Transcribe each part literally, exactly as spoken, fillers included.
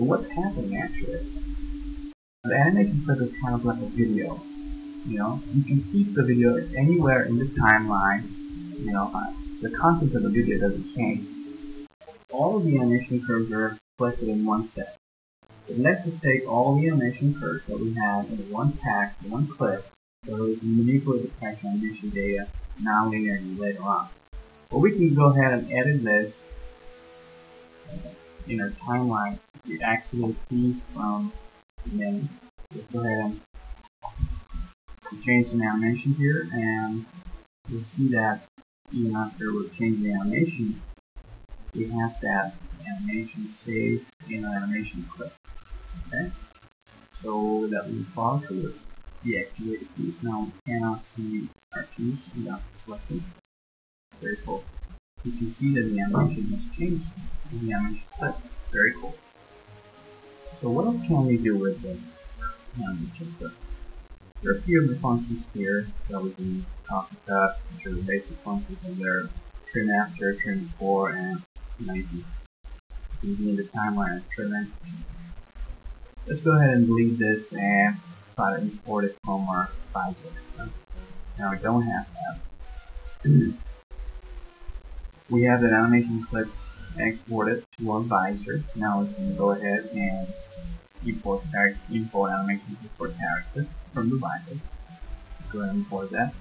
So what's happening actually? The animation clip is kind of like a video. You know, you can keep the video anywhere in the timeline. You know, uh, the contents of the video doesn't change. All of the animation curves are collected in one set. But let's just take all the animation curves that we have in one pack, one clip, so we can manipulate the character animation data now linearly later on. But we can go ahead and edit this uh, in our timeline. We activate keys from the menu. Let's go ahead and change some animation here, and you'll see that even after we're changing the animation, we have that animation saved in our animation clip. Okay? So that we follow through this. Deactivate the keys. Now we cannot see our keys without selecting. Very cool. You can see that the animation has changed in the animation clip. Very cool. So what else can we do with the animation clip? There are a few of the functions here that we can copy cut, which are the basic functions, and they're trim after, trim before, and you know, you can, you can be in the timeline and trim it. Let's go ahead and delete this and try to import it from our VideoClass. Now we don't have that. We have that animation clip exported to our visor. Now we can go ahead and import character, import animation for character from the visor. Go ahead and import that.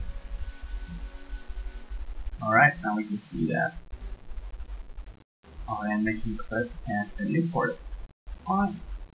Alright, now we can see that our animation clip has been imported. Alright.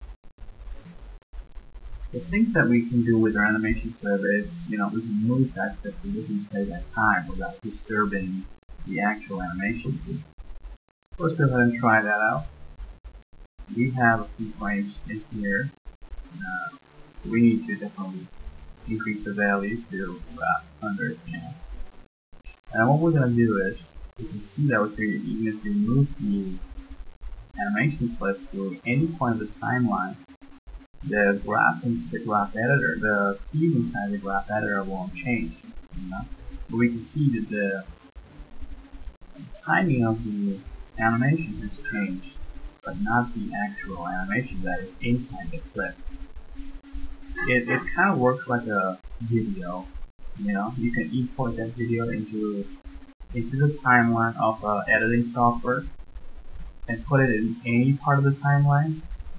The things that we can do with our animation clip is, you know, we can move that clip to different plays at time without disturbing the actual animation. Let's go ahead and try that out. We have a few frames in here. Uh, we need to definitely increase the value to about one hundred. And what we're going to do is, you can see that we can, even if we move the animation clip to any point of the timeline, the graph inside the graph editor, the keys inside the graph editor won't change. You know? But we can see that the timing of the animation has changed, but not the actual animation that is inside the clip. It, it kind of works like a video. You know, you can import that video into into the timeline of uh, editing software and put it in any part of the timeline.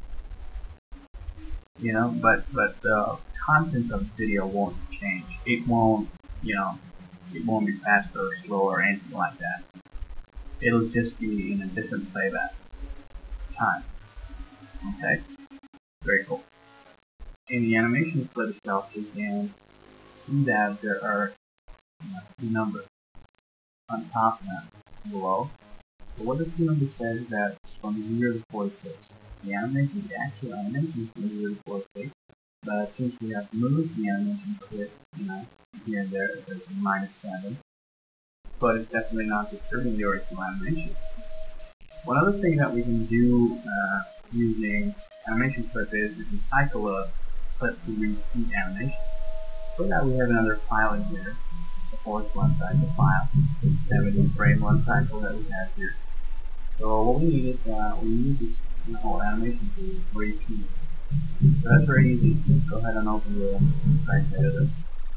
You know, but but the contents of the video won't change. It won't, you know, it won't be faster or slower or anything like that. It'll just be in a different playback time. Okay, very cool. In the animation clip itself, you can see that there are, you know, two numbers on top and below. So what this two number says is that it's from zero to forty-six. The animation, the actual animation is from zero to forty-six, but since we have moved the animation clip, you know, here and there, there's a minus seven. But it's definitely not disturbing the original animation. One other thing that we can do uh, using animation clip is we can cycle a clip to repeat animation. For that, we have another file in here. It supports one cycle file, seventy frame one cycle that we have here. So what we need is uh, we need this whole animation to repeat. So that's very easy. Go ahead and open the site editor,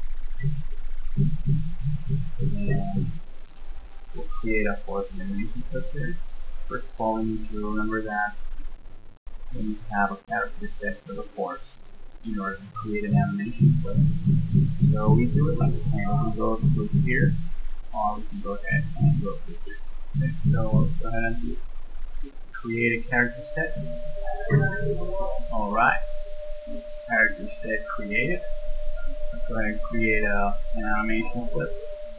and we'll create a force animation clip here. First of all, we need to remember that we need to have a character set for the force in order to create an animation clip. So we do it like the same. We can go through here, or we can go ahead and go through here. Okay, so let's go ahead and create a character set. Alright, character set created. Let's go ahead and create a, an animation clip.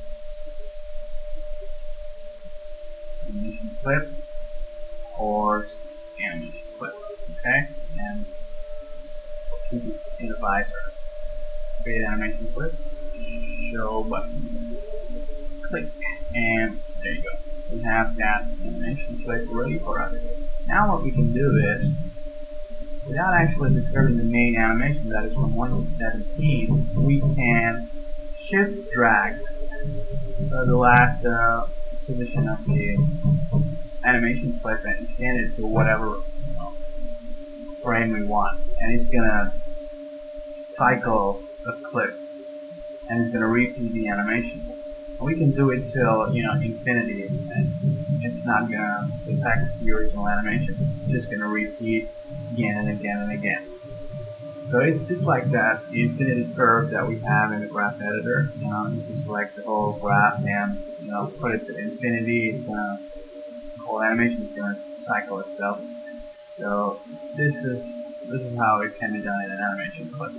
Animation clip or animation clip. Okay, and we'll keep it in the visor. Create animation clip. Show button. Click, and there you go. We have that animation clip ready for us. Now what we can do is, without actually disturbing the main animation that is from one to seventeen, we can shift drag uh, the last uh, position of the animation clip and extend it to whatever, you know, frame we want, and it's gonna cycle a clip, and it's gonna repeat the animation. And we can do it till, you know, infinity, and it's not gonna affect the original animation. It's just gonna repeat again and again and again. So it's just like that infinity curve that we have in the graph editor. You know, you can select the whole graph and, you know, put it to infinity. It's gonna, the whole animation is gonna cycle itself. So this is this is how it can be done in an animation clip.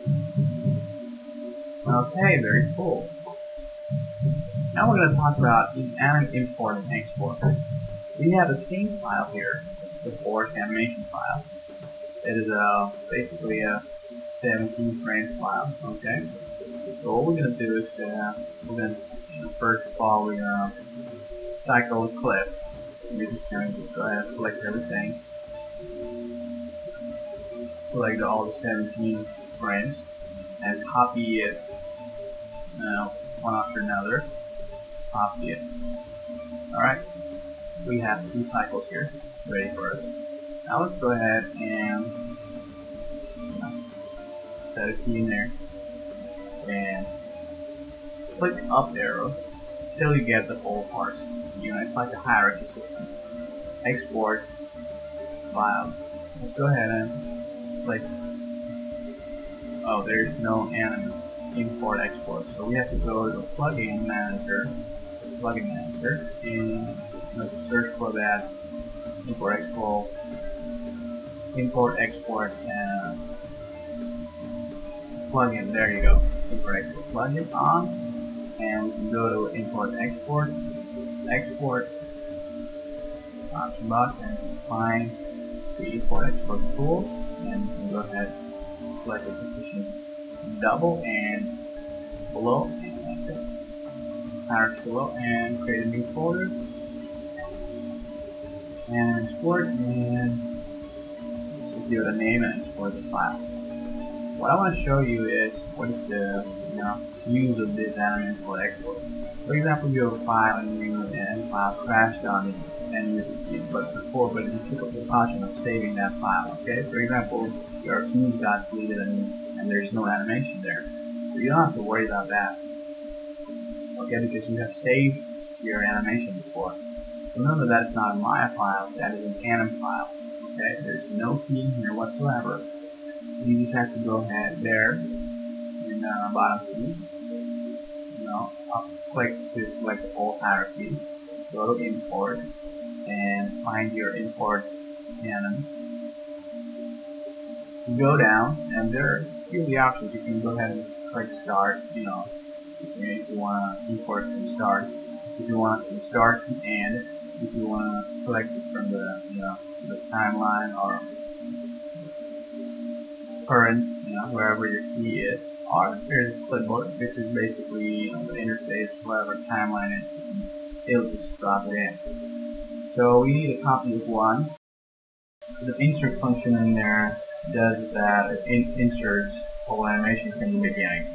Okay, very cool. Now we're going to talk about anim import and export. We have a scene file here, the force animation file. It is a basically a seventeen frame file. Okay. So what we're going to do is uh, we're going to, you know, first of all, we're going to cycle a clip. We're just going to go ahead and select everything. Select all the seventeen frames and copy it, you know, one after another. Copy it. Alright, we have two cycles here ready for us. Now let's go ahead and, you know, set a key in there and click up arrow till you get the whole parse. You know, it's like a hierarchy system. Export files. Let's go ahead and click. Oh, there's no anim import export, so we have to go to the plugin manager. plugin manager and, you know, search for that import export import export uh, plugin. There you go, import export plugin on, and we can go to import export export option box and find the import export tool, and we can go ahead and select the position double and below, and that's it. Below and create a new folder and export, and just give it a name and export the file. What I want to show you is what is the, you know, use of this anim import export. For example, you have a file and you and the file crashed on it, and you, but before, but you took up the precaution of saving that file. Okay, for example, your keys got deleted and, and there's no animation there, so you don't have to worry about that. Okay, because you have saved your animation before. Remember, that's not a Maya file, that is an anim file. Okay, there's no key here whatsoever. You just have to go ahead there in the bottom key, you know, up click to select the whole hierarchy, go to import and find your import anim. You go down and there are a few of the options. You can go ahead and click start, you know, if you want to import from start, if you want from start to end, if you want to select it from the, you know, the timeline or current, you know, wherever your key is, or there's a clipboard, which is basically, you know, the interface, whatever timeline is, it'll just drop it in. So we need a copy of one. The insert function in there does that. It in inserts whole animation from the beginning.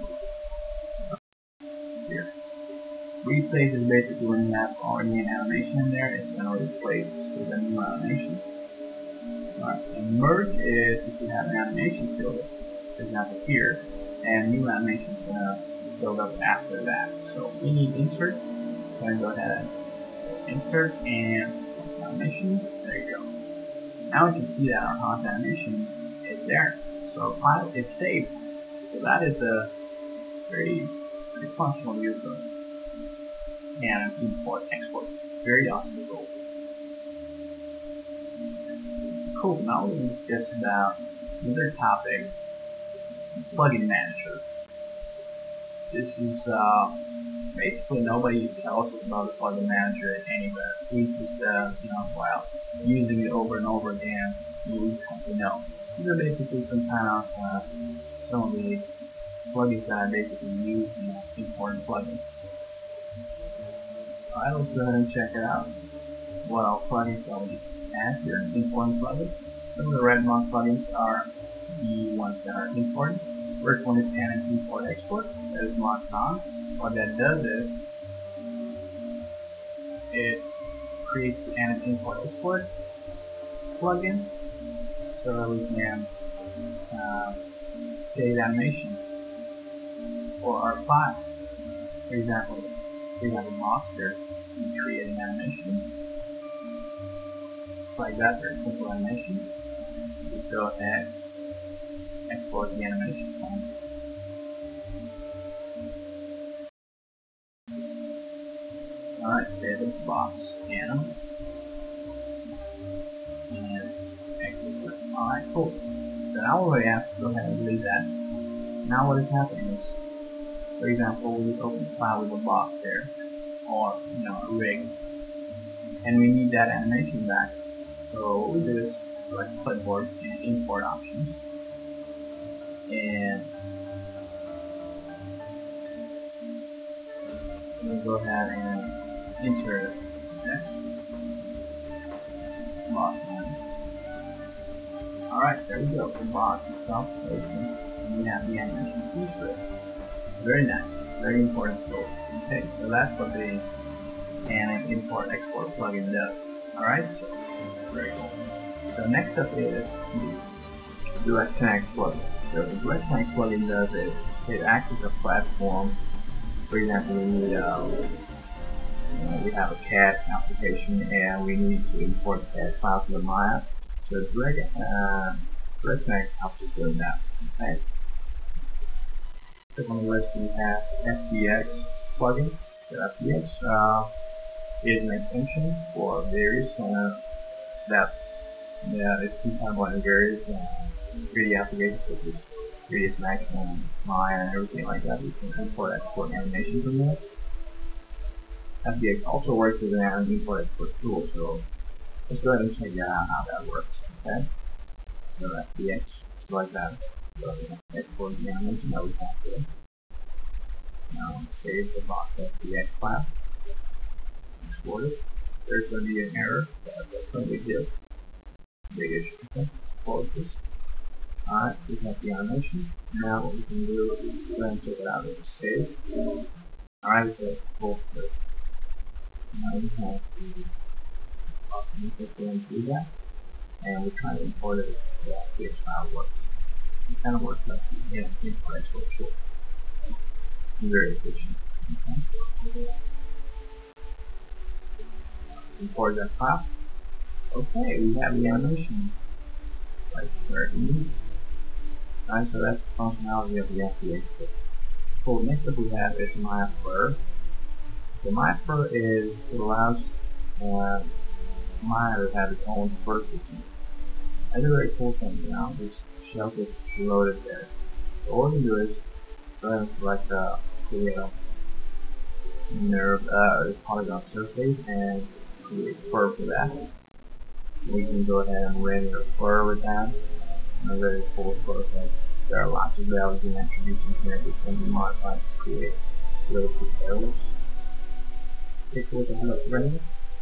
Here. Replace is basically when you have already an animation in there, it's going to replace with a new animation. Alright, and merge is if you have an animation till it, for example here, and new animation is going to build up after that. So we need insert, I'm going to go ahead and insert and animation, there you go. Now we can see that our hot animation is there. So our file is saved. So that is the very The functional use of and import export. Very awesome tool. Cool. Now we'll discuss about another topic, plugin manager. This is uh, basically nobody tells us about the plugin manager anywhere. We just uh, you know, while using it over and over again, you have to know. These are basically some kind of uh, some of the plugins that I basically use in uh, importing plugins. Alright, let's go ahead and check it out. What all plugins are we have here, importing plugins. Some of the red mark plugins are the ones that are imported. First one is anim import export, that is marked on. What that does is it creates the anim import export plugin. so that we can uh, save animation or our file. For example, we have a box here, we create an animation. It's like that, very simple animation. Just go ahead, export the animation file. Alright, save the box anim and export it. Alright, cool. So now we're already asked to go ahead and delete that. Now what is happening is, for example, we open the file with a box there, or you know, a rig, and we need that animation back. So what we do is select clipboard and import options, and we'll go ahead and insert it. Box one. Alright, there we go. The box itself placing, and we have the animation piece for it. Very nice, very important tool. Okay, so that's what the anim import export plugin does. Alright, so very cool. So next up is the Direct Connect plugin. So the Direct Connect plugin does is it acts as a platform. For example, we need uh, you know, we have a C A D application and we need to import C A D files to the Maya. So Direct, uh, Direct Connect helps us doing that. Okay. On the list we have F D X plugin. So F D X uh, is an extension for various uh, that that is compatible in various uh, three D applications such as three D Max and Maya and everything like that. We can import export animation from there. F D X also works with an import export tool, so let's go ahead and check out how that works. Okay, so F D X like that. So export the animation that we have here. Now save the box F D X file. Export it. There's going to be an error, but that's no big deal. Big issue. Okay, let's close this. Alright, we have the animation. Now what we can do is go ahead and check it out and save. Alright, so cool. Now we have the going through that, and we're trying to import it. The F D X file works. It kind of works like the yeah, import export tool. Very efficient. Okay. Import that file. Okay, we have the animation right where it needs. Alright, so that's the functionality of the F D X. Cool. Next up we have is MyFur. So MyFur is it allows uh, Maya to have its own fur system. That's a very cool thing. You know, this shelf is loaded there. So all we do is go ahead and select the create a nerve uh, polygon surface and create fur for that. We can go ahead and render fur with that. And a very cool fur effect. There are lots of values and attributes in here which can be modified to create really cool values. Take a look at how it's rendered.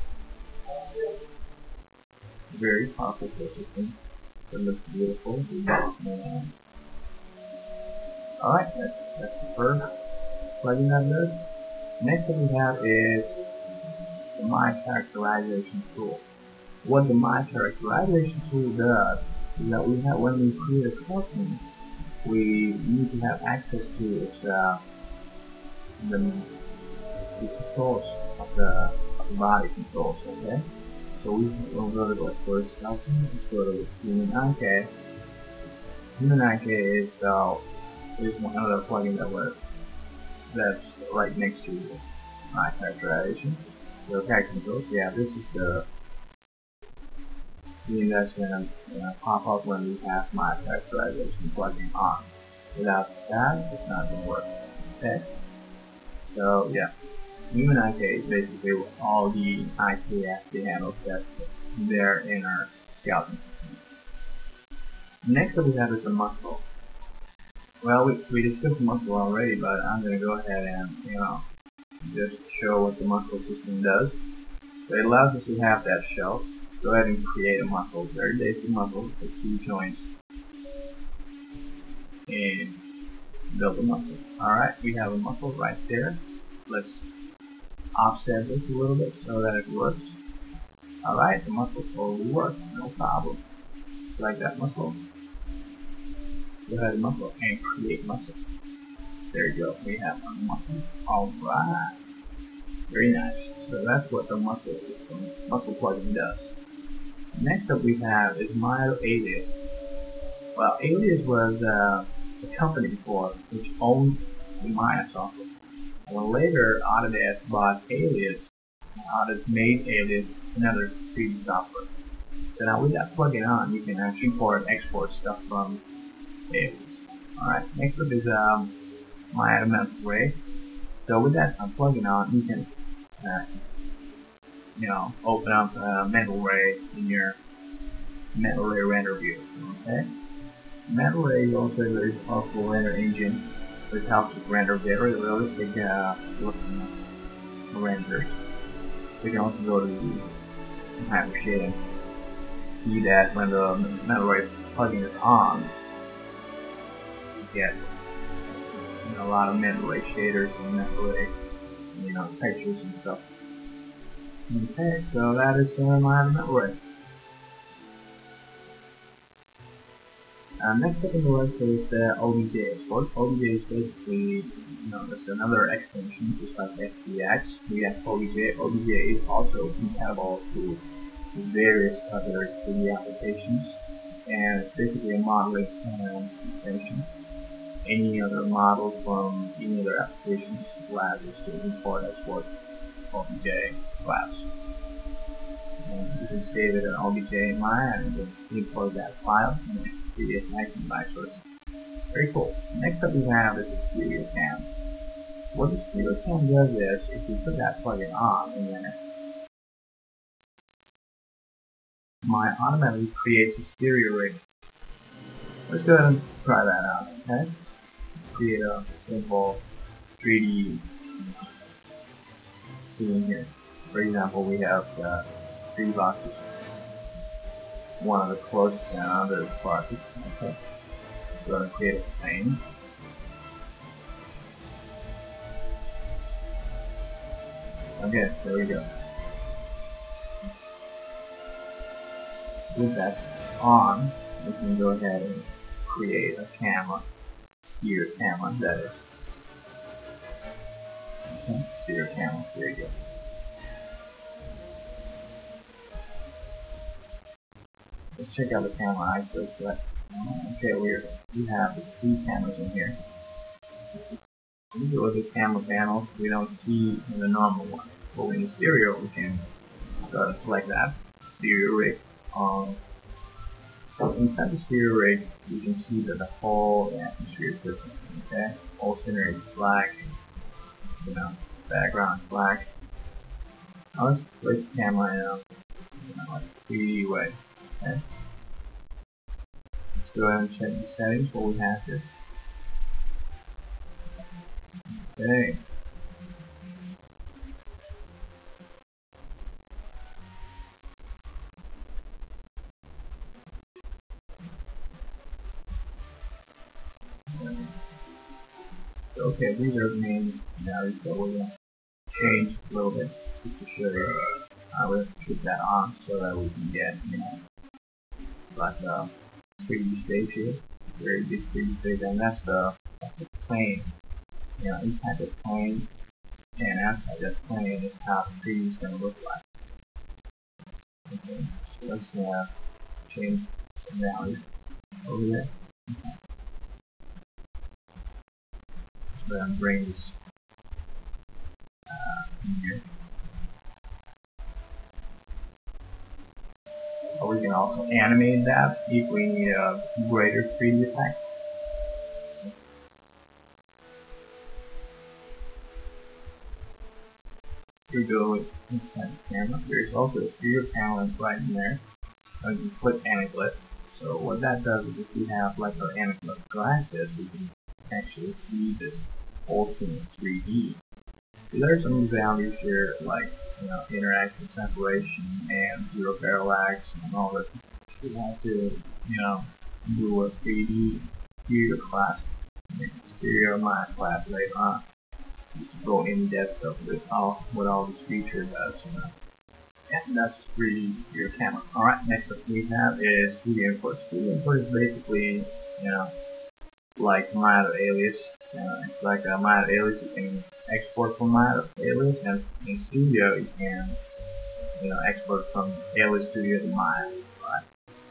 Very powerful system. It looks beautiful. And alright, that's, that's the first plugin that does. Next thing we have is the My Characterization tool. What the My Characterization tool does is that we have, when we create a skeleton, we need to have access to its, uh, the, the controls of the, of the body controls. Okay, so we will go to let's go to skeleton. Let's go to human I K. Human I K is uh, is one other plugin that we're that's right next to My Characterization. So character controls. Yeah, this is the screen that's going to uh, pop up when we have My Characterization plugin on. Without that, it's not going to work. Okay. So yeah, human I K is basically all the I K actually handles that's there in our skeleton system. Next up we have is the muscle. Well, we, we discussed the muscle already, but I'm going to go ahead and, you know, just show what the muscle system does. So it allows us to have that shelf. Go ahead and create a muscle, very basic muscle with two joints, and build a muscle. Alright, we have a muscle right there. Let's offset this a little bit so that it works. Alright, the muscle totally works, no problem. select that muscle, go ahead and muscle, and create muscle. There you go, we have a muscle. Alright, very nice. So that's what the muscle system, muscle plugin does. Next up we have is My Alias. Well, Alias was uh, a company before which owned the Maya software. And then later, Autodesk bought Alias, and Autodesk made Alias another three D software. So now with that plugin on, you can actually import and export stuff from Alias. Alright, next up is um, My Mental Array. So with that uh, plugin on, you can uh, you know, open up a mental array in your mental array render view. Okay? Mental array is also a very powerful render engine which helps us render very realistic uh, looking renders. We can also go to the hypershade and see that when the mental array plugin is on, you get you know, a lot of mental array shaders and mental array you know, textures and stuff. Okay, so that is uh, my mental array. Uh, next up on the list is uh, O B J export. O B J is basically, you know, just another extension, just like F B X. We have O B J. O B J is also compatible to various other three D applications, and it's basically a modeling um, extension. Any other model from any other applications allows us to import, export O B J class. And you can save it in O B J in Maya and then import that file and then create nice and nice. So it's very cool. Next up we have is the stereo cam. What the stereo cam does is if you put that plugin on and then Maya automatically creates a stereo rig. Let's go ahead and try that out, okay? Create a simple three D scene here. For example, we have uh, three boxes. One of the closest and other boxes. Okay. Go ahead and create a plane. Okay, there we go. With that on, we can go ahead and create a camera. Stereo camera, that is. Okay, stereo camera, there you go. Let's check out the camera I S O set. Okay, we're, we have the three cameras in here. These are the camera panels we don't see in the normal one. But in the stereo, we can go ahead and select that stereo rig. Um, so inside the stereo rig, you can see that the whole atmosphere is different. Okay, whole scenery is black. You know, background is black. Now let's place the camera in a you know, like three D way. Okay. Let's go ahead and check the settings. What we have here. Okay. Okay, these are the main values that we're going to change a little bit just to show you. Uh, we're going to keep that on so that we can get, you know, like a three D space here, very big three D space, and that's the that's the plane. You know, inside the plane and outside the plane is how the three D is going to look like. Okay, so let's uh, change some values over there. Okay. So then bring this uh, in here. Or we can also animate that if we need a greater three D effect. Here we go with inside the camera. There's also a stereo panel right in there. So you can click anaglyph. So what that does is if we have like our anaglyph glasses, we can actually see this whole scene in three D. So there's some values here like you know interaction separation and zero parallax and all that. We have to you know do a three D VideoClass, stereo MegaClass later on. Go in depth of with all what all this feature does, you know. And that's really your camera. Alright, next up we have is video import. Video import is basically, you know, like my alias. Uh, it's like a my alias. You can export from my alias, and in Studio you can, you know, export from alias Studio to Maya. Right?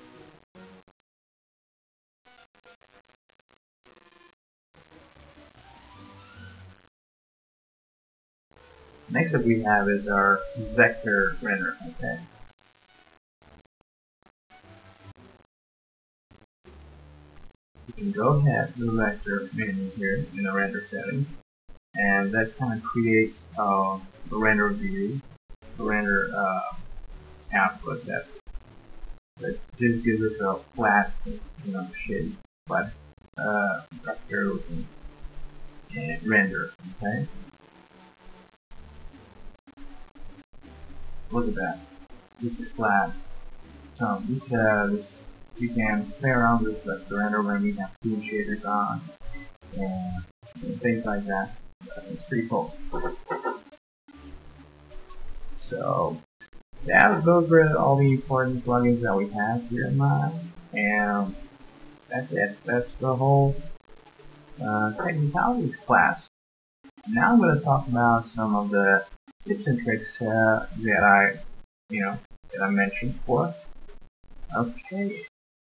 Next up we have is our vector render. Okay. You can go ahead to the vector menu here in the render settings, and that kind of creates uh, a render view, a render uh, output that that just gives us a flat, you know, shape, flat uh, vector looking and render. Okay. Look at that, just a flat. So this, uh, this you can play around with the render when we have tool shaders on and, and things like that. It's pretty cool. So that those were all the important plugins that we have here in Maya, and that's it. That's the whole uh, Technicalities class. Now I'm going to talk about some of the tips and tricks uh, that I, you know, that I mentioned before. Okay.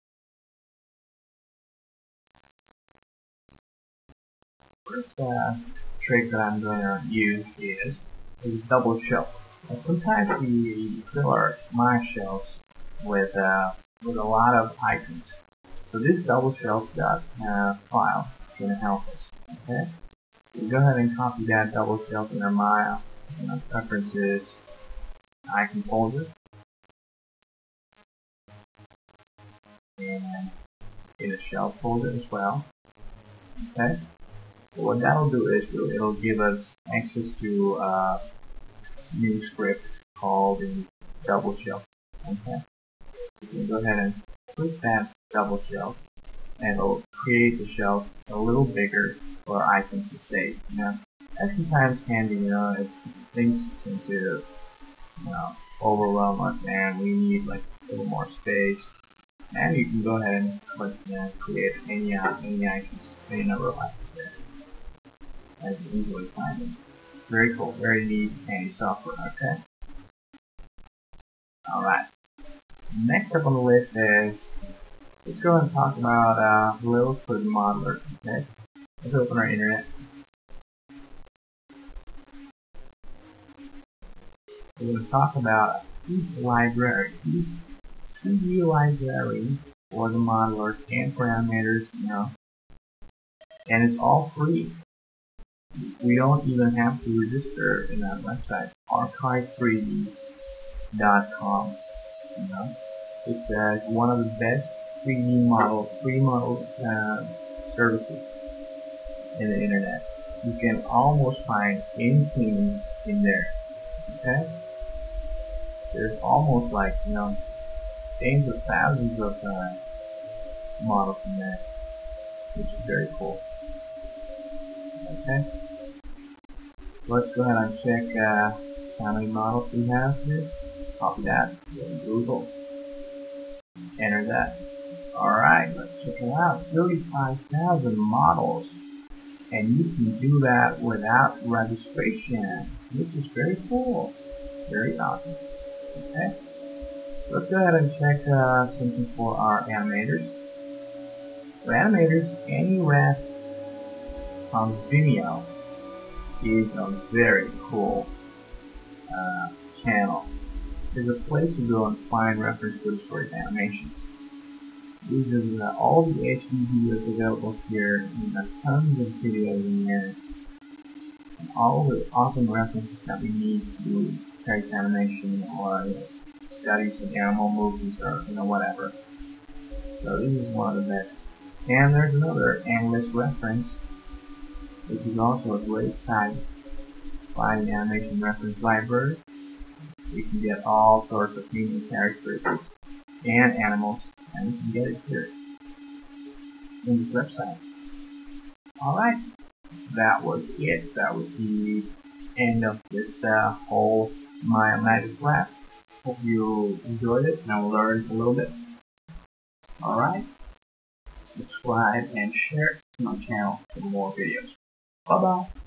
First uh, trick that I'm going to use is is double shelf. Uh, sometimes we fill our my shelves with uh, with a lot of icons. So this double shelf dot uh, file is going to help us. Okay. So go ahead and copy that double shelf in our Maya you know, preferences icon folder, and in a shelf folder as well. Okay. So what that'll do is it'll, it'll give us access to uh, a new script called the double shelf. Okay. You can go ahead and click that double shelf, and it'll create the shelf a little bigger for icons to save. You know, that sometimes can be, you know, if things tend to, you know, overwhelm us, and we need like a little more space. And you can go ahead and click and create any uh, any icons, any number of icons there. As you easily find them. Very cool, very neat, handy software. Okay. All right. Next up on the list is let's go and talk about uh, Lil for the modeler. Okay. Let's open our internet. We're going to talk about each library, each three D library for the modeler and for animators, you know, and it's all free. We don't even have to register in that website, archive three D dot com. You know, it's uh, one of the best three D model, free model uh, services in the internet. You can almost find anything in there. Okay, there's almost like you know tens of thousands of uh, models in there, which is very cool. Okay, let's go ahead and check uh, how many models we have here. Copy that, go to Google, enter that. Alright, let's check it out. thirty-five thousand models, and you can do that without registration, which is very cool, very awesome. Okay, let's go ahead and check uh, something for our animators. For animators, any ref on Vimeo is a very cool uh, channel. It's a place to go and find reference footage for your animations. This is uh, all the H D videos available here, and uh, tons of videos in here, and all the awesome references that we need to do character animation or you know, study some animal movies or you know whatever. So this is one of the best. And there's another endless reference, which is also a great site. Find animation reference library. You can get all sorts of human characteristics and animals, and you can get it here in this website. Alright, that was it. That was the end of this uh, whole MegaClass. Hope you enjoyed it and learned a little bit. Alright, subscribe and share to my channel for more videos. Bye bye.